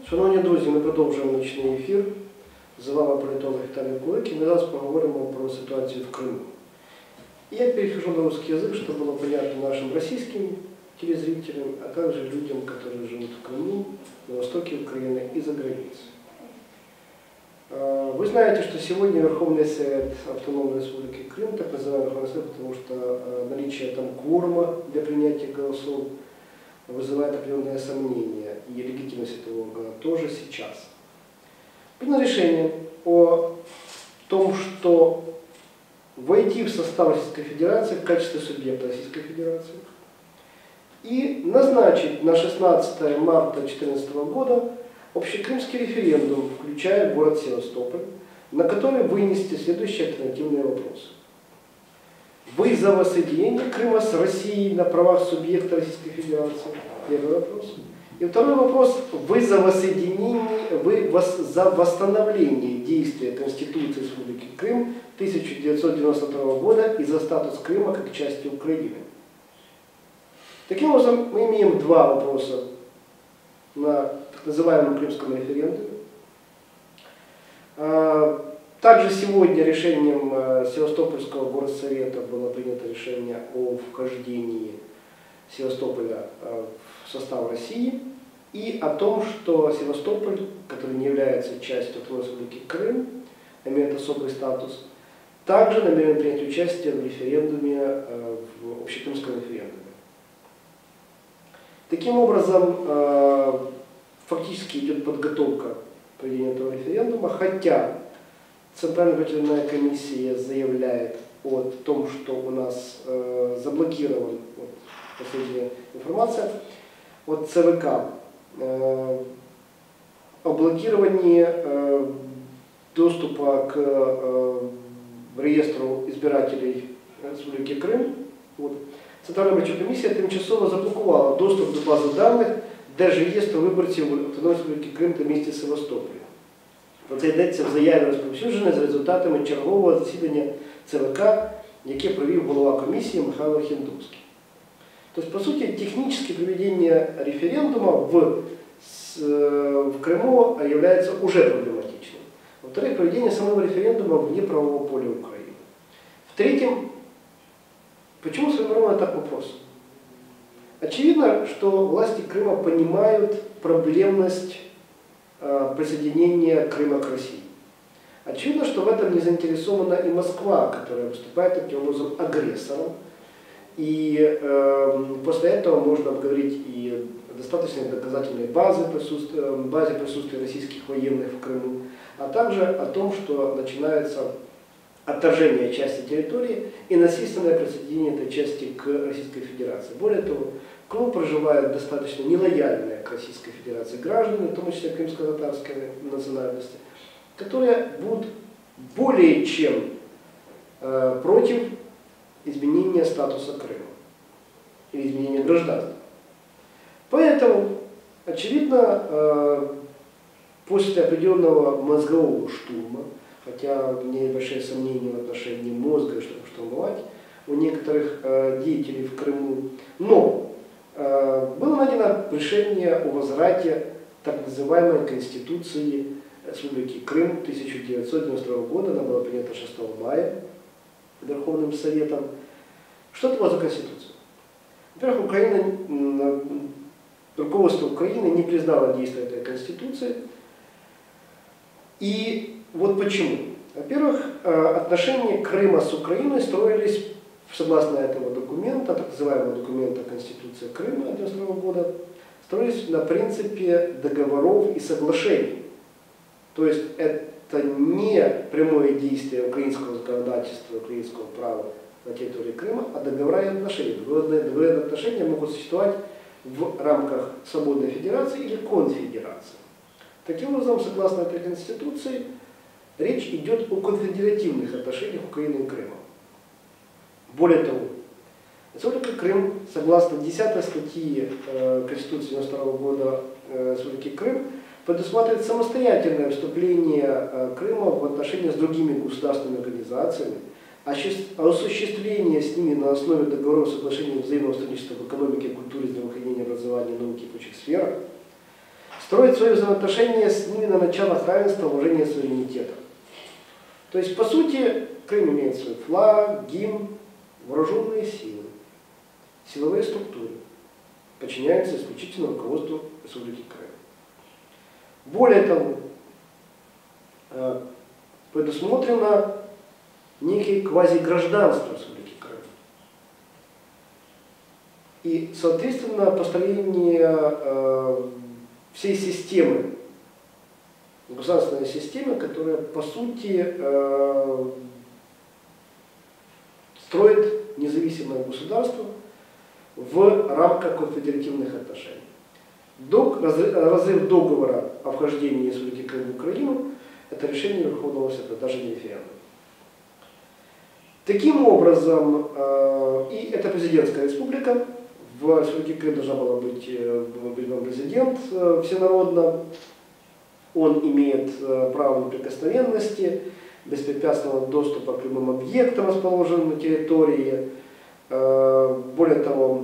Шановні друзі, ми продовжуємо нічний ефір. З вами політолог Віталій Кулик, и мы зараз поговорим про ситуацию в Крыму. Я перехожу на русский язык, чтобы было понятно нашим российским телезрителям, а также людям, которые живут в Крыму, на востоке Украины и за границей. Вы знаете, что сегодня Верховный Совет Автономной Республики Крым, так называемый Верховный Совет, потому что наличие там кворума для принятия голосов вызывает определенные сомнения, и легитимность этого органа тоже сейчас. Принято решение о том, что войти в состав Российской Федерации в качестве субъекта Российской Федерации и назначить на 16 марта 2014 года общекрымский референдум, включая город Севастополь, на который вынести следующие альтернативные вопросы. Вы за воссоединение Крыма с Россией на правах субъекта Российской Федерации? Первый вопрос. И второй вопрос. Вы за воссоединение, за восстановление действия Конституции Республики Крым 1992 года и за статус Крыма как части Украины? Таким образом, мы имеем два вопроса на так называемом крымском референдуме. Также сегодня решением Севастопольского горсовета было принято решение о вхождении Севастополя в состав России и о том, что Севастополь, который не является частью Автономной Республики Крым, имеет особый статус, также намерен принять участие в референдуме, в общекрымском референдуме. Таким образом, фактически идет подготовка к проведению этого референдума, хотя Центральная избирательная комиссия заявляет о том, что у нас заблокирован, вот, последняя информация от ЦВК, о блокировании доступа к реестру избирателей Республики Крым. Вот. Центральная виборча комісія тимчасово заблокувала доступ до бази даних Держреєстру виборців Автономної Республіки Крим та місті Севастополі. Про це йдеться в заяві розповсюджене за результатами чергового засідання ЦВК, яке провів голова комісії Михайло Хіндовський. То есть, по сути, техническое проведение референдума в Крыму является уже проблематичным. Во-вторых, проведение самого референдума вне правового поля Украины. В-третьем, почему сформирован так вопрос? Очевидно, что власти Крыма понимают проблемность присоединения Крыма к России. Очевидно, что в этом не заинтересована и Москва, которая выступает таким образом агрессором. И после этого можно обговорить и достаточно доказательной базе присутствия российских военных в Крыму, а также о том, что начинается отторжение части территории и насильственное присоединение этой части к Российской Федерации. Более того, в Крыму проживают достаточно нелояльные к Российской Федерации граждане, в том числе крымско-татарской национальности, которые будут более чем против изменения статуса Крыма или изменения гражданства. Поэтому, очевидно, после определенного мозгового штурма, хотя у меня небольшие сомнения в отношении мозга, чтобы штурмовать, у некоторых деятелей в Крыму, но было найдено решение о возврате так называемой Конституции Республики Крым 1992 года, она была принята 6 мая Верховным Советом. Что это была за Конституция? Во-первых, руководство Украины не признало действия этой Конституции. И вот почему. Во-первых, отношения Крыма с Украиной строились, согласно этого документа, так называемого документа Конституции Крыма 1992 года, строились на принципе договоров и соглашений. То есть это не прямое действие украинского законодательства, украинского права на территории Крыма, а договора и отношения. Договорные отношения могут существовать в рамках свободной федерации или конфедерации. Таким образом, согласно этой Конституции, речь идет о конфедеративных отношениях Украины и Крыма. Более того, Республика Крым, согласно 10 статьи Конституции 1992 года Республики Крым, предусматривает самостоятельное вступление Крыма в отношения с другими государственными организациями, осуществление с ними на основе договоров соглашений взаимного сотрудничества в экономике, культуре, здравоохранении, образовании, науке и прочих сферах, строить свои взаимоотношения с ними на началах равенства, уважения суверенитета. То есть, по сути, Крым имеет свой флаг, гимн, вооруженные силы, силовые структуры, подчиняются исключительно руководству Республики Крым. Более того, предусмотрено некое квазигражданство Республики Крым. И, соответственно, построение всей системы, государственной системы, которая, по сути, строит независимое государство в рамках конфедеративных отношений. Разрыв договора о вхождении Республики Крым в Украину – это решение Верховного Совета, даже не референдум. Таким образом, и это президентская республика, в Республике Крым должна была быть выбран президент всенародно, он имеет право неприкосновенности, беспрепятственного доступа к любым объектам, расположенным на территории. Более того,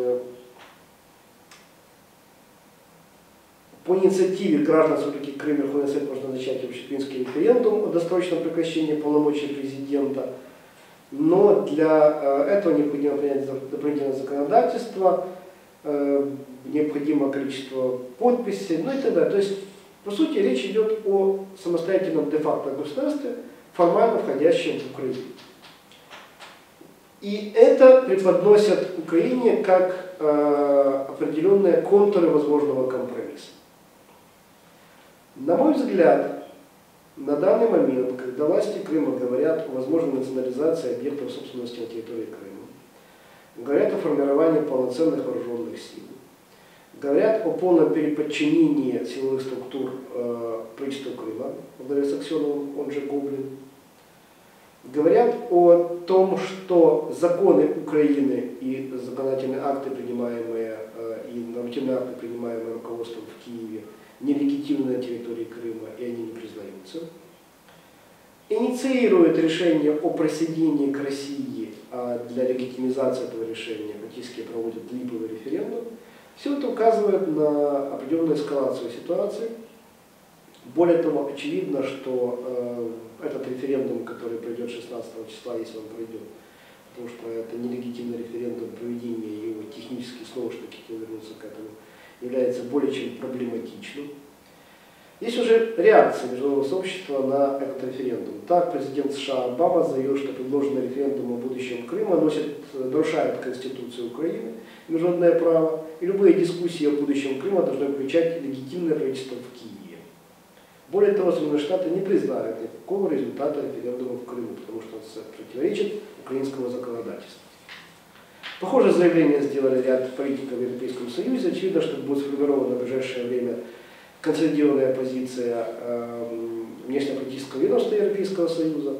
по инициативе граждан Республики Крым Верховный Совет может назначать общеукраинский референдум о досрочном прекращении полномочий президента, но для этого необходимо принять дополнительное законодательство, необходимое количество подписей, ну и так далее. То есть, по сути, речь идет о самостоятельном де-факто государстве, формально входящем в Украину. И это преподносят Украине как определенные контуры возможного компромисса. На мой взгляд, на данный момент, когда власти Крыма говорят о возможной национализации объектов собственности на территории Крыма, говорят о формировании полноценных вооруженных сил, говорят о полном переподчинении силовых структур правительству Крыма, во главе с Аксеновым, он же Гоблин, говорят о том, что законы Украины и законодательные акты, принимаемые, и нормативные акты, принимаемые руководством в Киеве, нелегитимны на территории Крыма, и они не признаются. Инициирует решение о присоединении к России, а для легитимизации этого решения практически проводят липовый референдум. Все это указывает на определенную эскалацию ситуации. Более того, очевидно, что этот референдум, который пройдет 16 числа, если он пройдет, потому что это нелегитимный референдум, проведение его технически снова ж таки вернуться к этому, является более чем проблематичным. Есть уже реакция международного сообщества на этот референдум. Так, президент США Обама заявил, что предложенный референдум о будущем Крыма нарушает Конституцию Украины, международное право, и любые дискуссии о будущем Крыма должны включать легитимное правительство в Киеве. Более того, Соединенные Штаты не признают никакого результата референдума в Крыму, потому что он противоречит украинскому законодательству. Похожее заявление сделали ряд политиков в Европейском Союзе. Очевидно, что будет сформирована в ближайшее время консолидированная позиция внешнеполитического ведомства Европейского Союза.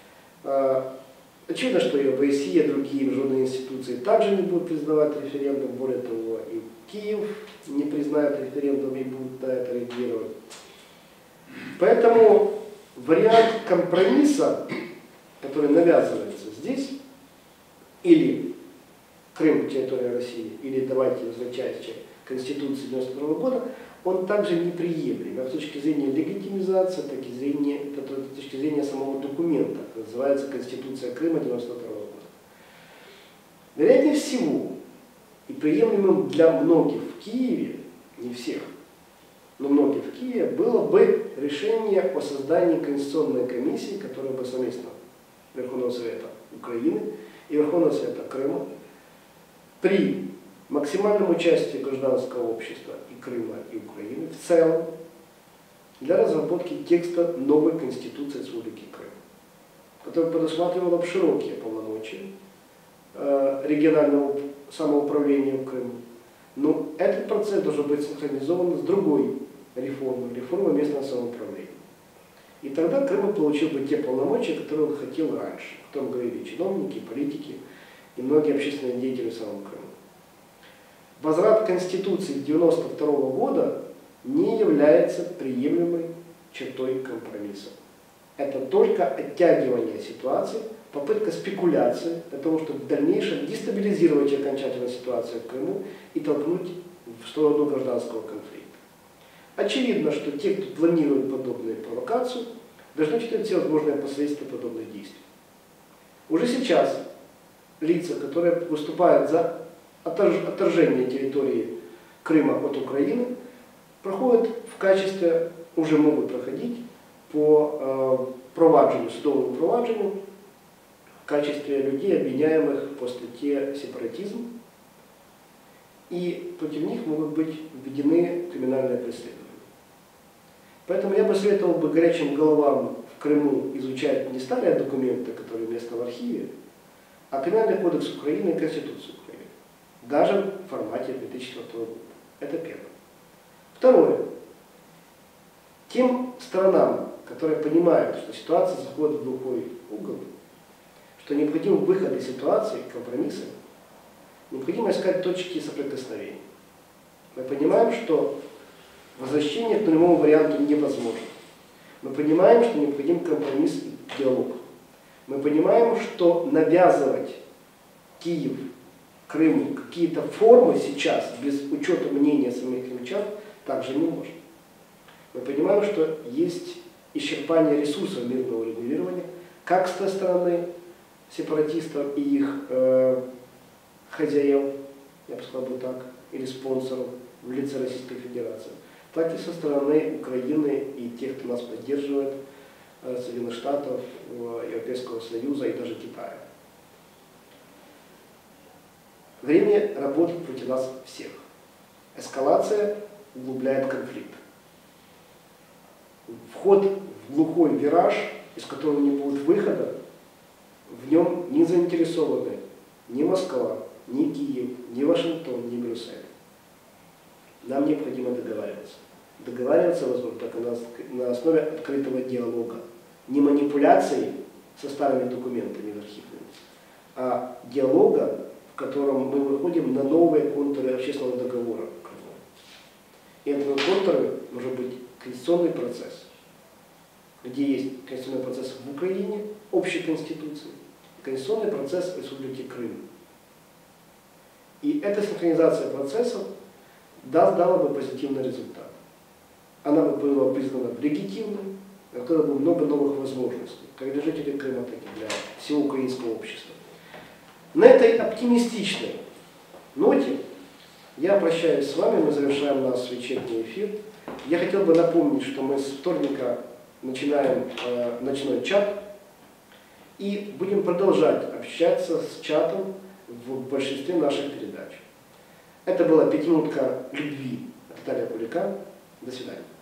Очевидно, что и ОБСЕ, и другие международные институции также не будут признавать референдум. Более того, и Киев не признает референдум и будет на это реагировать. Поэтому вариант компромисса, который навязывается здесь, или Крым, территория России, или давайте возвращаясь к Конституции 1992 года, он также неприемлем, как с точки зрения легитимизации, так и с точки зрения самого документа, называется Конституция Крыма 1992 года. Вероятнее всего, и приемлемым для многих в Киеве, не всех, но многих в Киеве, было бы решение о создании Конституционной комиссии, которая бы совместно Верховного Совета Украины и Верховного Совета Крыма при максимальном участии гражданского общества и Крыма, и Украины в целом для разработки текста новой Конституции Республики Крым, которая предусматривала бы широкие полномочия регионального самоуправления в Крыму. Но этот процесс должен быть синхронизован с другой реформой местного самоуправления. И тогда Крым получил бы те полномочия, которые он хотел раньше. О том говорили чиновники, политики и многие общественные деятели в самом Крыму. Возврат Конституции 1992 года не является приемлемой чертой компромисса. Это только оттягивание ситуации, попытка спекуляции для того, чтобы в дальнейшем дестабилизировать окончательно ситуацию в Крыму и толкнуть в сторону гражданского конфликта. Очевидно, что те, кто планирует подобную провокацию, должны учитывать все возможные последствия подобных действий. Уже сейчас лица, которые выступают за отторжение территории Крыма от Украины, проходят в качестве, уже могут проходить по проваджению, судовому проваджению в качестве людей, обвиняемых по статье «Сепаратизм», и против них могут быть введены криминальные преследования. Поэтому я бы советовал бы горячим головам в Крыму изучать не старые документы, которые уместны в архиве, а Криминальный кодекс Украины и Конституцию Украины, даже в формате 2004 года. Это первое. Второе. Тем сторонам, которые понимают, что ситуация заходит в глухой угол, что необходим выход из ситуации, компромиссы, необходимо искать точки соприкосновения. Мы понимаем, что возвращение к нулевому варианту невозможно. Мы понимаем, что необходим компромисс и диалог. Мы понимаем, что навязывать Киев, Крыму какие-то формы сейчас, без учета мнения самих крымчан, также не можно. Мы понимаем, что есть исчерпание ресурсов мирного регулирования, как с той стороны сепаратистов и их хозяев, я бы сказал бы так, или спонсоров в лице Российской Федерации, так и со стороны Украины и тех, кто нас поддерживает, Соединенных Штатов, Европейского Союза и даже Китая. Время работает против нас всех. Эскалация углубляет конфликт. Вход в глухой вираж, из которого не будет выхода, в нем не заинтересованы ни Москва, ни Киев, ни Вашингтон, ни Брюссель. Нам необходимо договариваться. Договариваться возможно только на основе открытого диалога. Не манипуляции со старыми документами архивными, а диалога, в котором мы выходим на новые контуры общественного договора. И этот контур может быть конституционный процесс, где есть конституционный процесс в Украине, общей конституции, и конституционный процесс в Республике Крым. И эта синхронизация процессов дала бы позитивный результат. Она бы была признана легитимной, открыла бы много новых возможностей, как для жителей Крыма, так и для всего украинского общества. На этой оптимистичной ноте я прощаюсь с вами, мы завершаем наш вечерний эфир. Я хотел бы напомнить, что мы с вторника начинаем ночной чат и будем продолжать общаться с чатом в большинстве наших передач. Это была 5 минутка любви от Виталия Кулика. До свидания.